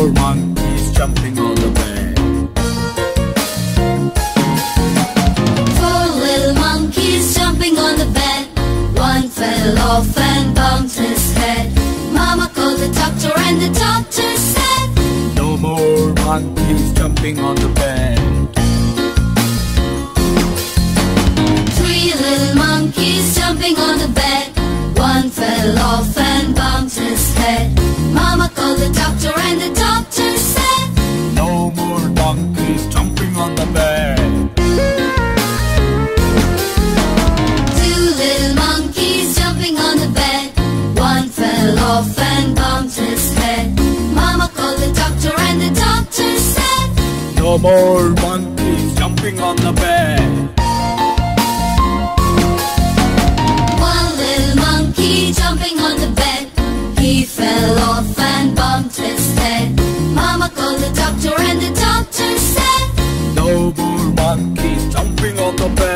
more monkeys jumping on the bed. Four little monkeys jumping on the bed. One fell off and bumped his head. Mama called the doctor and the doctor said, No more monkeys jumping on the bed. three little monkeys jumping on the bed. One fell off and bumped his head. Mama called the doctor and the doctor said, No more monkeys jumping on the bed. two little monkeys jumping on the bed. One fell off and bumped his head. Mama called the doctor and the doctor said, No more monkeys jumping on the bed. one little monkey jumping on the bed. He fell off and bumped his head. Mama called the doctor and the doctor said, No more monkeys jumping on the bed.